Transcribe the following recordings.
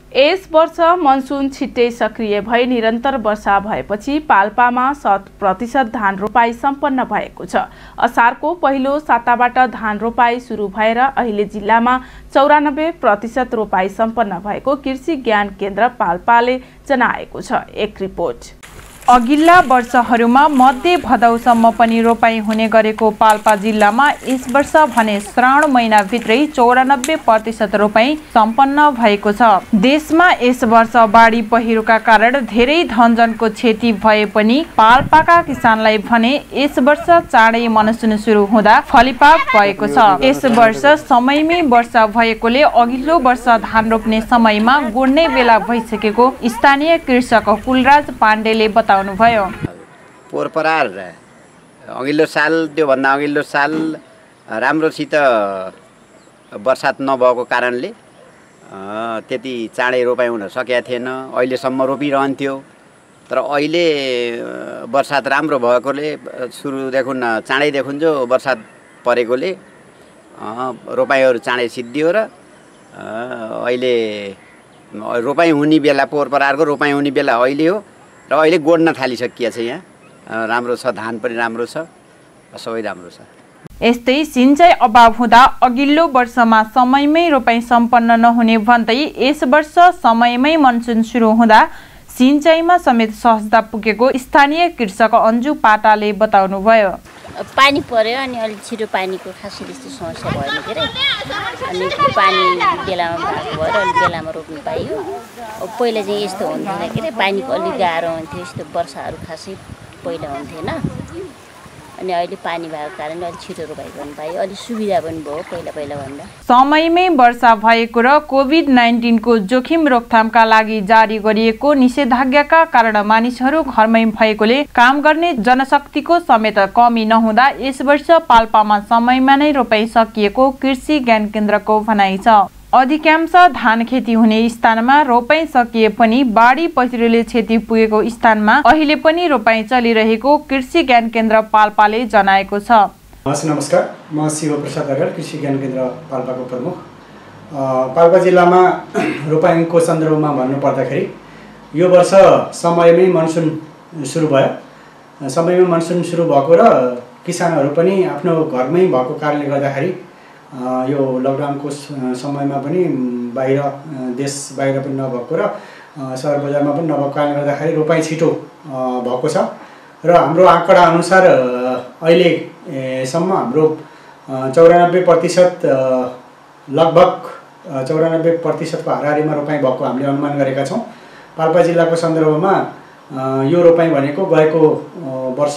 यस वर्ष मनसुन छिट्टै सक्रिय भई निरन्तर वर्षा भएपछि पाल्पामा 100% धान रोपाई सम्पन्न भएको छ। असारको पहिलो साताबाट धान रोपाई सुरु भएर अहिले जिल्लामा 94% रोपाई सम्पन्न भएको कृषि ज्ञान केन्द्र पाल्पाले जनाएको छ। एक रिपोर्ट। अघिल्ला वर्षहरूमा मध्य भदौसम्म पनि रोपाई हुने गरेको पाल्पा जिल्लामा यस वर्ष भने श्रावण महिनाभित्रै 94% रोपाई सम्पन्न भएको छ। देशमा यस वर्ष बाढी पहिरोका कारण धेरै धनजनको क्षति भए पनि पाल्पाका किसानलाई भने यस वर्ष चाँडै मनसुन सुरु हुँदा फलिपाप भएको छ। यस वर्ष समयमै वर्षा भएकोले अघिल्लो वर्ष धान रोप्ने समयमा गोड्ने बेला भइसकेको स्थानीय कृषक कुलराज पाण्डेले बताउनु भयो। पोहोर अघिल्लो साल त्योभन्दा अघिल्लो साल राम्रोसित बर्सात नभएको कारणले त्यति चाँडै रोपाइ हुन सकेको थिएन। अहिलेसम्म रोपिरहन्थ्यो, तर अहिले बर्सात राम्रो भएकोले सुरुदेखि चाँडैदेखि जो बर्सात परेकोले रोपाइहरू चाँडै सिद्धियो र अहिले रोपाइ हुने बेला पोहोरको रोपाइ हुने बेला अहिले हो र अहिले गोड्न थालिसकिएको छ। यहाँ राम्रो छ, धान पनि राम्रो छ, सबै राम्रो छ। यस्तै सिंचाइ अभाव हुँदा अघिल्लो वर्षमा समयमै रोपाई सम्पन्न नहुने भन्दै यस वर्ष समयमै मनसुन सुरु हुँदा सिंचाइमा समेत सहजता पुगेको स्थानीय कृषक अन्जु पाटाले बताउनु भयो। पानी पर्यो अनि अलिक छिटो पानीको खासै त्यस्तो समस्या भएन के अरे, अनि पानी बेलामा भएको भएर अलिक बेलामा रोप्नु पाइयो। अब पहिला चाहिँ यस्तो हुन्थेन के अरे, पानीको अलिक गाह्रो हुन्थ्यो, यस्तो वर्षाहरू खासै पहिला हुन्थेन। अनि अहिले पानी भएको कारणले अलिक छिटो रोपाइ गर्न पाइयो, अलिक सुविधा पनि भयो पहिला भन्दा। समयमै वर्षा भएको र कोभिड-19 को जोखिम रोकथामका लागि जारी गरिएको निषेधाज्ञाका कारण मानिसहरू घरमै भएकोले काम गर्ने जनशक्तिको समेत कमी नहुँदा यस वर्ष पाल्पामा समयमा नै रोपाइ सकिएको कृषि ज्ञान केन्द्रको भनाइ छ। अधिकांश धान खेती हुने स्थानमा रोपाई सकिए पनि बाढी पहिरोले क्षति पुगेको स्थानमा अहिले पनि रोपाई चलिरहेको कृषि ज्ञान केन्द्र पाल्पाले जनाएको छ। नमस्कार, म शिव प्रसाद अर्याल, कृषि ज्ञान केन्द्र पाल्पाको प्रमुख। पाल्पा जिल्लामा रोपाईको सन्दर्भमा भन्नुपर्दाखेरि यो वर्ष समयमै मनसुन सुरु भयो। समयमै मनसुन सुरु भएको र किसानहरू पनि आफ्नो घरमै भएको कारणले गर्दाखेरि यो लकडाउनको समयमा पनि बाहिर देश बाहिर पनि नभएको र सहर बजारमा पनि नभएको कारणले गर्दाखेरि रोपाई छिटो भएको छ र हाम्रो आँकडा अनुसार अहिलेसम्म हाम्रो 94% लगभग 94% को हाराहारीमा रोपाई भएको हामीले अनुमान गरेका छौँ। पाल्पा जिल्लाको सन्दर्भमा यो रोपाई भनेको गएको वर्ष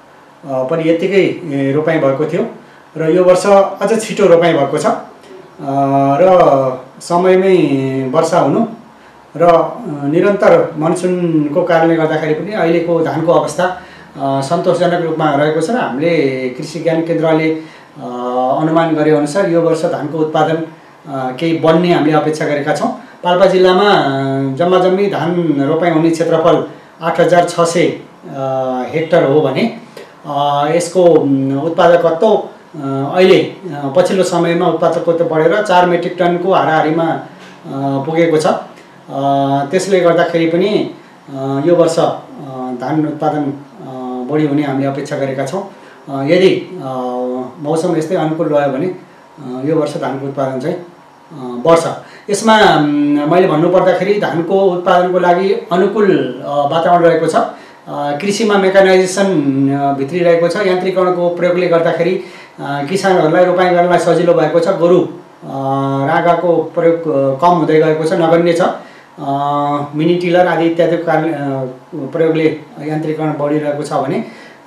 पनि यतिकै रोपाई भएको थियो र यो वर्ष अझ छिटो रोपाई भएको छ र समयमै वर्षा हुनु र निरन्तर मनसुनको कारणले गर्दाखेरि पनि अहिलेको धानको अवस्था सन्तोषजनक रूपमा रहेको छ र हामीले कृषि ज्ञान केन्द्रले अनुमान गरे अनुसार यो वर्ष धानको उत्पादन केही बढ्ने हामीले अपेक्षा गरेका छौँ। पाल्पा जिल्लामा जम्मी धान रोपाई हुने क्षेत्रफल 8600 हेक्टर हो भने यसको उत्पादकत्व अहिले पछिल्लो समयमा उत्पादकत्व बढेर 4 मेट्रिक टनको हाराहारीमा पुगेको छ। त्यसले गर्दाखेरि पनि यो वर्ष धान उत्पादन बढी हुने हामीले अपेक्षा गरेका छौँ। यदि मौसम यस्तै अनुकूल रह्यो भने यो वर्ष धानको उत्पादन चाहिँ बढ्छ। यसमा मैले भन्नुपर्दाखेरि धानको उत्पादनको लागि अनुकूल वातावरण रहेको छ। कृषिमा मेकानाइजेसन भित्रिरहेको छ। यान्त्रिकरणको प्रयोगले गर्दाखेरि किसानहरूलाई रोपाई गर्नलाई सजिलो भएको छ। गोरु रागाको प्रयोग कम हुँदै गएको छ, नगन्य छ। मिनी टिलर आदि इत्यादिको कारण प्रयोगले यान्त्रिकरण बढिरहेको छ भने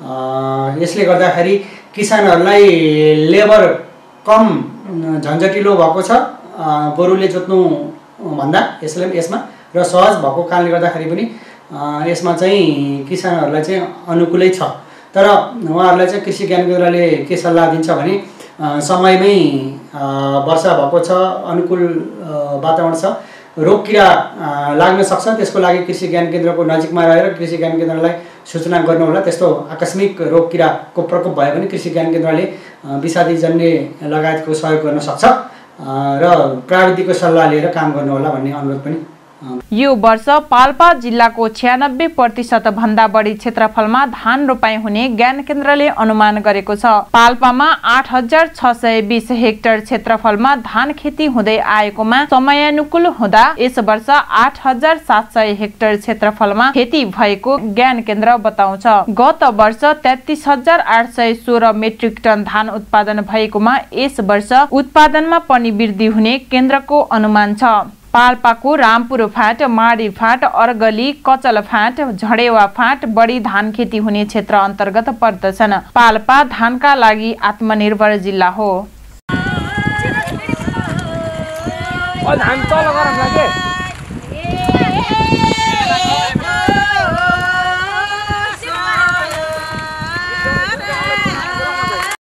यसले गर्दाखेरि किसानहरूलाई लेबर कम झन्झटिलो भएको छ गोरुले जोत्नु भन्दा यसमा र सहज भएको कारणले गर्दाखेरि पनि यसमा चाहिँ किसानहरूलाई चाहिँ अनुकूलै छ। तर उहाँहरूलाई चाहिँ कृषि ज्ञान केन्द्रले के सल्लाह दिन्छ भने समयमै वर्षा भएको छ, अनुकूल वातावरण छ, रोग किरा लाग्न सक्छ। त्यसको लागि कृषि ज्ञान केन्द्रको नजिकमा रहेर कृषि ज्ञान केन्द्रलाई सूचना गर्नुहोला। त्यस्तो आकस्मिक रोग किराको प्रकोप भयो भने कृषि ज्ञान केन्द्रले विषादीजन्य लगायतको सहयोग गर्न सक्छ र प्राविधिकको सल्लाह लिएर काम गर्नुहोला भन्ने अनुरोध पनि यो वर्ष पाल्पा जिल्लाको 96% भन्दा बढी क्षेत्रफलमा धान रोपाई हुने ज्ञान केन्द्रले अनुमान गरेको छ। पाल्पामा 8620 हेक्टर क्षेत्रफलमा धान खेती हुँदै आएकोमा समयानुकूल हुँदा यस वर्ष 8700 हेक्टर क्षेत्रफलमा खेती भएको ज्ञान केन्द्र बताउँछ। गत वर्ष 33816 मेट्रिक टन धान उत्पादन भएकोमा यस वर्ष उत्पादनमा पनि वृद्धि हुने केन्द्रको अनुमान छ। पाल्पाको रामपुर फाँट, माडी फाँट, अर्गली, कचल फाँट, झडेवा फाँट बढी धान खेती हुने क्षेत्र अन्तर्गत पर्दछन्। पाल्पा धानका लागि आत्मनिर्भर जिल्ला हो।